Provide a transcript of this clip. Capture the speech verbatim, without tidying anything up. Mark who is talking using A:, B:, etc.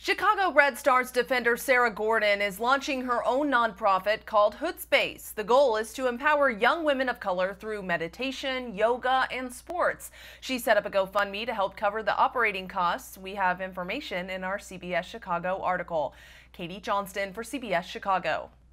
A: Chicago Red Stars defender Sarah Gorden is launching her own nonprofit called Hood Space. The goal is to empower young women of color through meditation, yoga, and sports. She set up a GoFundMe to help cover the operating costs. We have information in our C B S Chicago article. Katie Johnston for C B S Chicago.